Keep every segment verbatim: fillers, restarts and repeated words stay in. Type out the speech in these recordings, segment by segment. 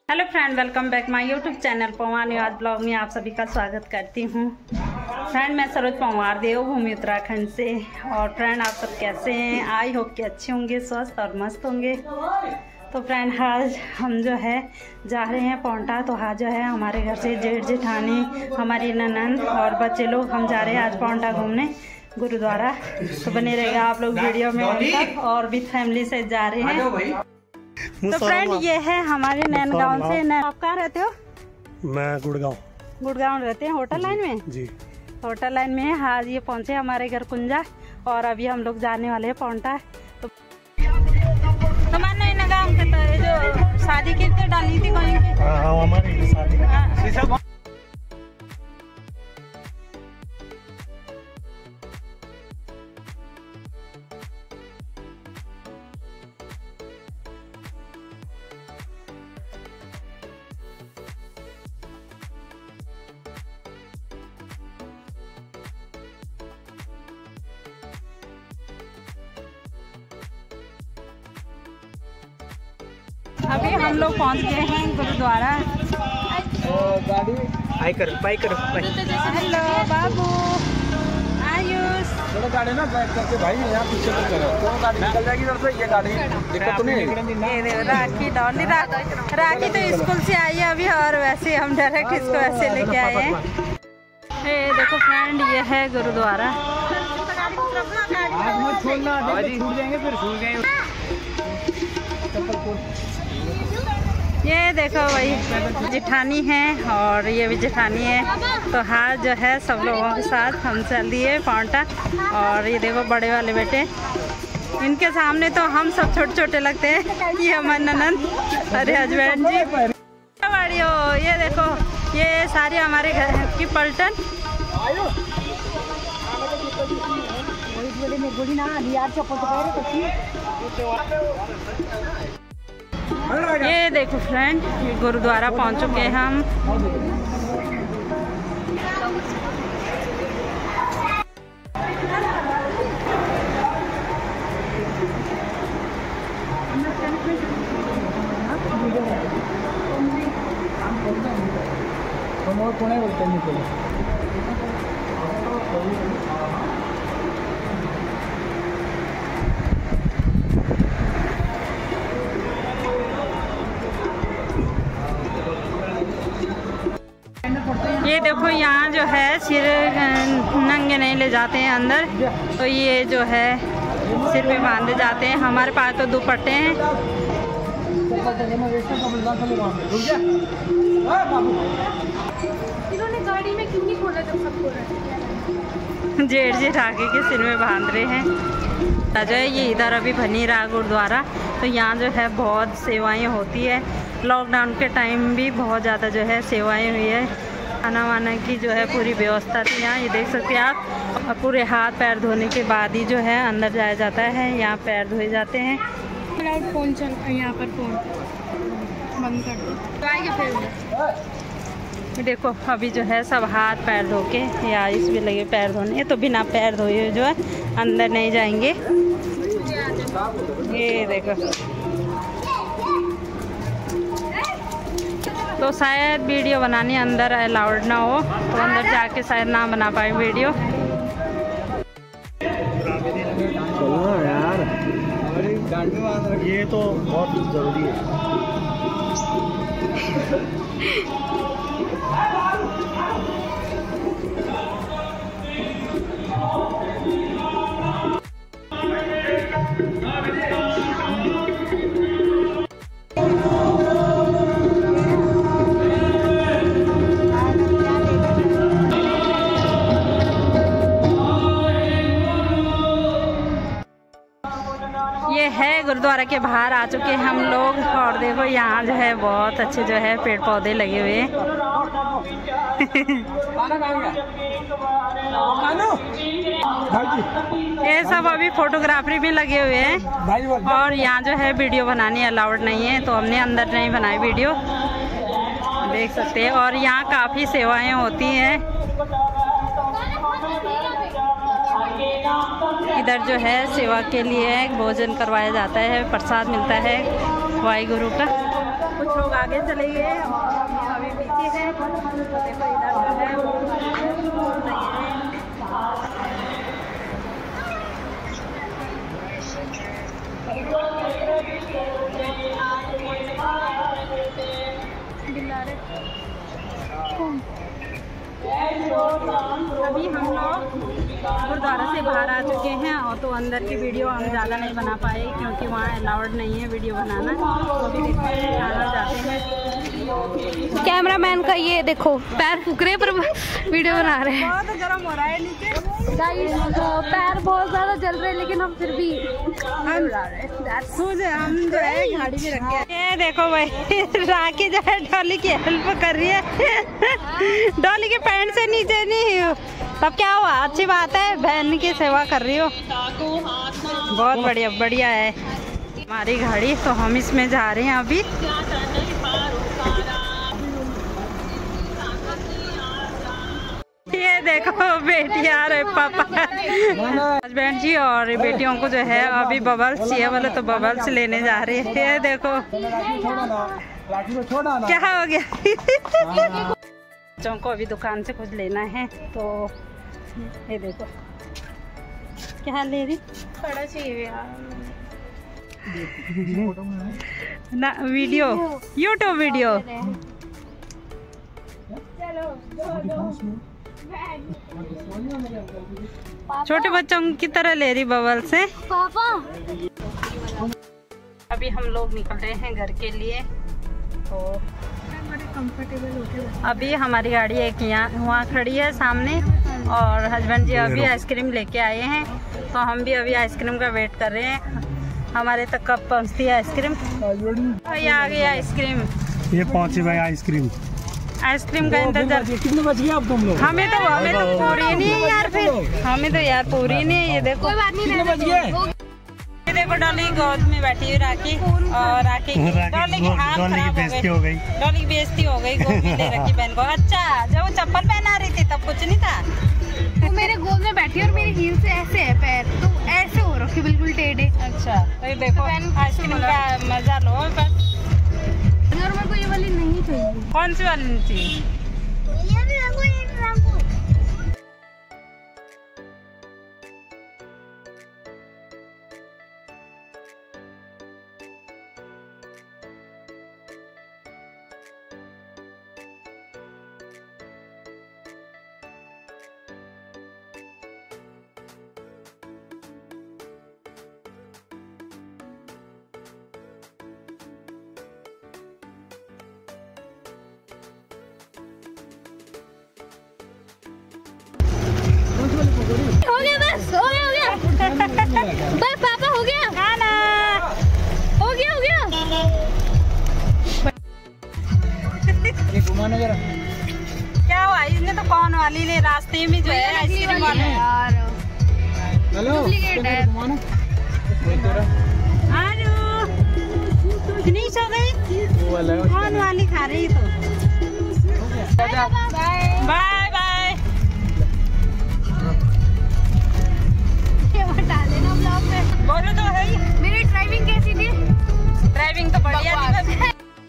Hello friend, welcome back my YouTube channel Pawar Niwas blog में आप सभी का स्वागत करती हूँ। फ्रेंड, मैं सरोज पवार देवभूमि उत्तराखंड से। और फ्रेंड, आप सब कैसे हैं? आई होप कि अच्छे होंगे, स्वस्थ और मस्त होंगे। तो फ्रेंड, आज हम जो है जा रहे हैं पौंटा। तो आज जो है हमारे घर से जेठ जेठानी, हमारी ननंद और बच्चे लोग हम जा रहे हैं आज पौंटा घूमने गुरुद्वारा। तो बने रहेगा आप लोग वीडियो में उनका, और भी फैमिली से जा रहे हैं। तो फ्रेंड, ये है हमारे नैन गाँव से। नैन, आप कहाँ रहते हो? मैं गुड़गांव गुड़गांव रहते हैं। होटल लाइन में जी, होटल लाइन में है। आज ये पहुँचे हमारे घर कुंजा, और अभी हम लोग जाने वाले हैं पौंटा। तो हमारे नैन गाँव के तो जो शादी की तो डाली थी कहीं की, हमारी शादी। अभी हम लोग पहुंच गए हैं गुरुद्वारा। गाड़ी हाई कर, बाई कर, बाई। हेलो बाबू, आयुष। थोड़ा गाड़ी ना बैक करके भाई यहाँ पीछे तो करो, तो गाड़ी निकल जाएगी इधर से। ये गाड़ी दिक्कत तो नहीं। ये देखो राखी डॉली, रा, राखी तो स्कूल से आई है अभी, और वैसे हम डायरेक्ट इसको ऐसे लेके आए हैं। ये देखो फ्रेंड, ये है गुरुद्वारा। आज मत छोड़ना, छूट जाएंगे फिर छूट जाएंगे। ये देखो वही जेठानी है, और ये भी जेठानी है। तो हाँ जो है सब लोगों के साथ हम चल दिए पौंटा। और ये देखो बड़े वाले बेटे, इनके सामने तो हम सब छोटे छोटे लगते हैं। ये हमारे ननंद, अरे हस्बैंड जी बड़ी हो। ये देखो, ये सारी हमारे घर की पलटन। ये देखो फ्रेंड, गुरुद्वारा पहुंच चुके हैं हम। पुणे बोलते हैं। ये देखो यहाँ जो है सिर नंगे नहीं ले जाते हैं अंदर, तो ये जो है सिर पे बांधे जाते हैं। हमारे पास तो दुपट्टे हैं। इन्होंने गाड़ी में क्यों नहीं खोला जब सब खोल रहे? जेठ जेठाके के सिर में बांध रहे हैं। जो है ये इधर अभी बनी रहा गुरुद्वारा। तो यहाँ जो है बहुत सेवाएं होती है। लॉकडाउन के टाइम भी बहुत ज़्यादा जो है सेवाएं हुई है। खाना वाना की जो है पूरी व्यवस्था थी यहाँ। ये देख सकते हैं आप। और पूरे हाथ पैर धोने के बाद ही जो है अंदर जाया जाता है। यहाँ पैर धोए जाते हैं। फोन चल, यहाँ पर फोन बंद कर दो तो आएगा फिर। देखो अभी जो है सब हाथ पैर धो के, या इस भी लगे पैर धोने, तो बिना पैर धोए जो है अंदर नहीं जाएंगे। ये देखो, तो शायद वीडियो बनाने अंदर अलाउड ना हो, तो अंदर जाके शायद ना बना पाए वीडियो। चलो यार, ये तो बहुत जरूरी है। ये है गुरुद्वारा के बाहर आ चुके हैं हम लोग। और देखो यहाँ जो है बहुत अच्छे जो है पेड़ पौधे लगे हुए हैं। ये सब अभी फोटोग्राफरी भी लगे हुए हैं। और यहाँ जो है वीडियो बनानी अलाउड नहीं है, तो हमने अंदर नहीं बनाई वीडियो, देख सकते हैं। और यहाँ काफ़ी सेवाएं होती हैं। इधर जो है सेवा के लिए भोजन करवाया जाता है, प्रसाद मिलता है वाहिगुरु का। कुछ लोग आगे चले गए और हम अभी पीछे हैं। तो देखो इधर जो है वो अभी हम लोग गुरुद्वारा से बाहर आ चुके हैं और तो अंदर की वीडियो हम ज़्यादा नहीं बना पाए क्योंकि वहाँ अलाउड नहीं है वीडियो बनाना। तो अभी देखते हैं खाना जाते हैं। कैमरामैन का ये देखो पैर फूक रहे पर वीडियो बना रहे हैं। बहुत गर्म हो रहा है नीचे, पैर बहुत ज़्यादा जल रहे हैं लेकिन हम फिर भी हम हम जो है गाड़ी में रखे। ये देखो भाई राखी जो है डॉली की हेल्प कर रही है। डॉली के पैंट से नीचे नहीं हो तब क्या हुआ, अच्छी बात है, बहन की सेवा कर रही हो, बहुत बढ़िया बढ़िया है हमारी गाड़ी। तो हम इसमें जा रहे हैं अभी। ये देखो बेटियां और पापा हस्बैंड जी और बेटियों को जो है अभी बबल्स चाहिए बोले तो बबल्स लेने जा रहे हैं। ये देखो क्या हो गया। बच्चों को अभी दुकान से कुछ लेना है तो ये देखो क्या ले रही बड़ा चाहिए ना वीडियो यूट्यूब वीडियो। छोटे बच्चों की तरह ले रही बबल से पापा। अभी हम लोग निकल रहे हैं घर के लिए। तो कंफर्टेबल हो अभी हमारी गाड़ी एक यहाँ वहाँ खड़ी है सामने और हस्बैंड जी अभी आइसक्रीम लेके आए हैं तो हम भी अभी आइसक्रीम का वेट कर रहे हैं। हमारे तक कब पहुँचती है आइसक्रीम। ये आ गई आइसक्रीम, ये पहुँचे भाई आइसक्रीम आइसक्रीम का इंतजार। कितने बज गए अब तुम लोग? हमें तो हमें तो पूरी नहीं है यार, फिर हमें तो यार पूरी नहीं है। ये देखो कोई बात नहीं, कितने बज गए? ये देखो डॉली गोद में बैठी हुई राखी और राखी डॉली की हाथ खराब हो गई, डॉली की बेइज्जती हो गई गोद में ले रखी बहन को। अच्छा जब वो चप्पल पहना रही थी तब कुछ नहीं था। वो मेरे गोद में बैठी और मेरी हील से ऐसे है पैर, तो ऐसे हो रखे बिल्कुल टेढ़े। अच्छा तो ये देखो आइसक्रीम का मजा लो बस। और मेरे को ये वाली नहीं चाहिए। कौन सी वाली नहीं चाहिए? हो गया बस, हो गया हो गया बस पापा, हो गया खाना हो गया हो गया। ये घुमाना जरा। क्या हुआ, इसने तो कौन वाली ले रास्ते में जो है आइसक्रीम वाले यार हेलो डुप्लीकेट है। घुमाना नहीं सो गई कौन वाली खा रही तो। Bye bye bye. डाले ना ब्लॉग में। बोलो तो है ही। मेरी ड्राइविंग कैसी थी? ड्राइविंग तो बढ़िया थी।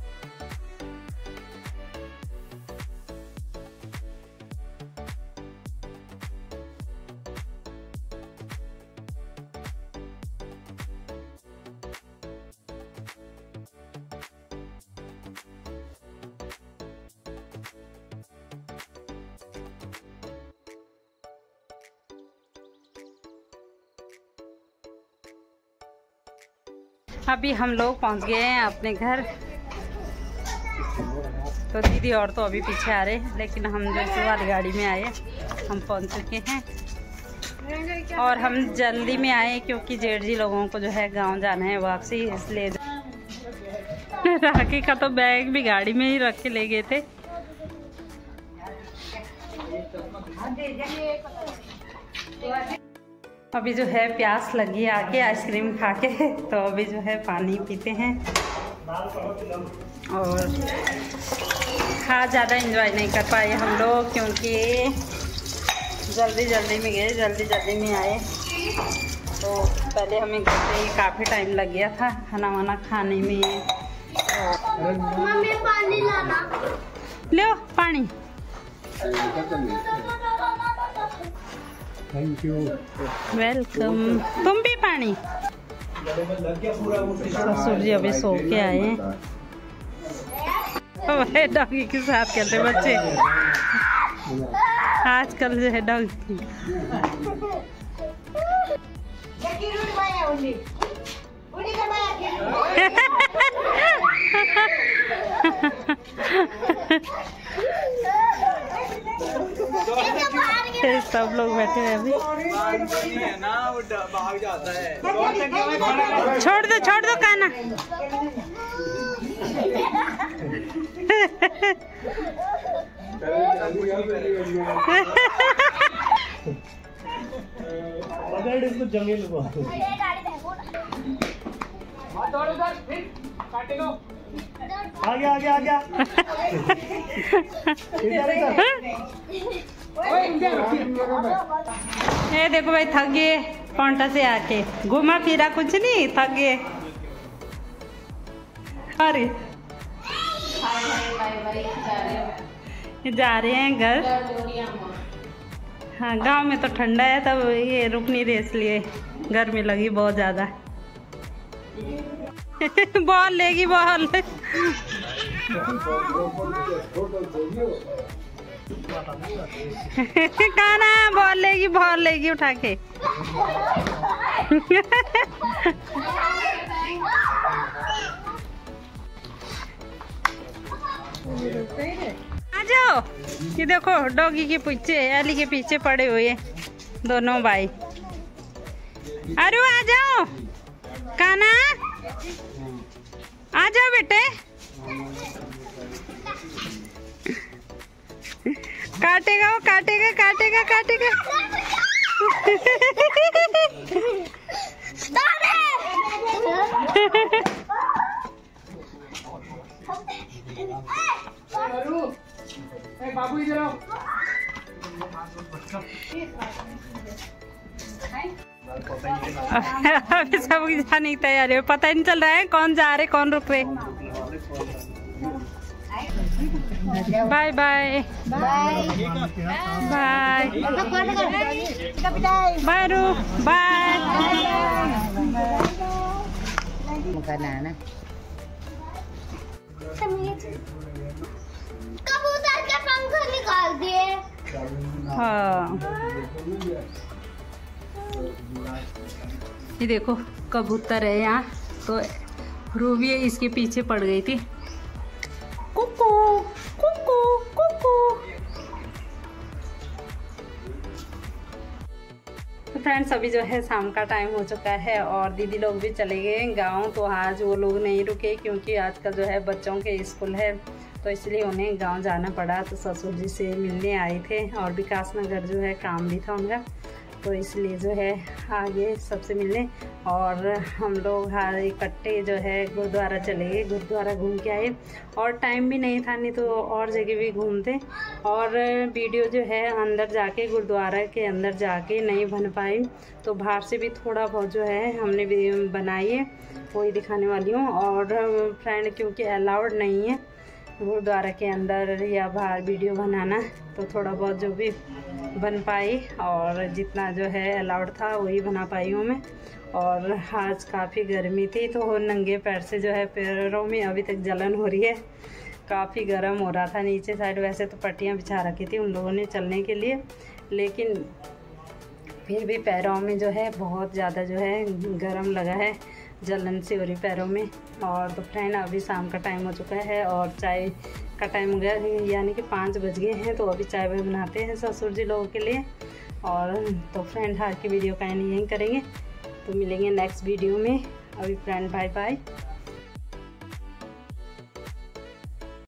अभी हम लोग पहुंच गए हैं अपने घर। तो दीदी और तो अभी पीछे आ रहे हैं लेकिन हम जो वाली गाड़ी में आए हम पहुंच चुके हैं और हम जल्दी में आए क्योंकि जेठ जी लोगों को जो है गांव जाना है वापसी, इसलिए राखी का तो बैग भी गाड़ी में ही रख के ले गए थे। अभी जो है प्यास लगी आके आइसक्रीम खा के, तो अभी जो है पानी पीते हैं और खा ज़्यादा एंजॉय नहीं कर पाए हम लोग क्योंकि जल्दी जल्दी में गए, जल्दी जल्दी में आए। तो पहले हमें घर पे काफ़ी टाइम लग गया था खाना वाना खाने में मम्मी पानी लाना। लो पानी। Thank you. वेलकम। तुम भी पानी। ससुर जी अभी सो के आए हैं। डॉगी के साथ खेलते बच्चे आजकल जो है डॉगी। सब लोग बैठे हैं अभी। छोड़ दो छोड़ दो काना। पकड़ इसको जमीन को। आ गया आ गया आ गया। ये देखो भाई थक गए पौंटा से आके, घुमा फिरा कुछ नहीं, थक गए। अरे जा रहे हैं घर। हाँ गांव में तो ठंडा है, तब ये रुक नहीं रहे इसलिए गर्मी लगी बहुत ज्यादा। बॉल लेगी बॉल। काना बॉल लेगी बॉल लेगी उठा के। आ जाओ, ये देखो डॉगी के पीछे एली के पीछे पड़े हुए दोनों भाई। अरे आ जाओ काना, आ जाओ बेटे। काटेगा वो, काटेगा काटेगा काटेगा। बाबू इधर आओ। अभी सब जाने की तैयारी है, पता ही नहीं चल रहा है कौन जा रहे कौन रुक रहे। Bye bye bye bye bye रू बाय। कबूतर के पंख निकाल दिए। हाँ ये देखो कबूतर है यहाँ, तो रूबी इसके पीछे पड़ गई थी। कुकू कुकू कुकू। तो फ्रेंड्स अभी जो है शाम का टाइम हो चुका है और दीदी लोग भी चले गए गांव। तो आज वो लोग नहीं रुके क्योंकि आजकल जो है बच्चों के स्कूल है, तो इसलिए उन्हें गांव जाना पड़ा। तो ससुर जी से मिलने आए थे और विकास नगर जो है काम भी था उनका, तो इसलिए जो है आगे सबसे मिलने। और हम लोग हर इकट्ठे जो है गुरुद्वारा चले गए, गुरुद्वारा घूम के आए। और टाइम भी नहीं था, नहीं तो और जगह भी घूमते। और वीडियो जो है अंदर जाके गुरुद्वारा के अंदर जाके नहीं बन पाई, तो बाहर से भी थोड़ा बहुत जो है हमने भी बनाई है, वही दिखाने वाली हूँ। और फ्रेंड क्योंकि अलाउड नहीं है गुरुद्वारा के अंदर या बाहर वीडियो बनाना, तो थोड़ा बहुत जो भी बन पाई और जितना जो है अलाउड था वही बना पाई हूँ मैं। और आज काफ़ी गर्मी थी, तो नंगे पैर से जो है पैरों में अभी तक जलन हो रही है, काफ़ी गर्म हो रहा था नीचे साइड। वैसे तो पट्टियाँ बिछा रखी थी उन लोगों ने चलने के लिए, लेकिन फिर भी पैरों में जो है बहुत ज़्यादा जो है गर्म लगा है, जलन सी हो रही पैरों में। और तो फ्रेंड अभी शाम का टाइम हो चुका है और चाय का टाइम हो गया, यानी कि पाँच बज गए हैं। तो अभी चाय वाय बनाते हैं ससुर जी लोगों के लिए। और तो फ्रेंड आज की वीडियो का एंड यहीं करेंगे, तो मिलेंगे नेक्स्ट वीडियो में। अभी फ्रेंड बाय बाय।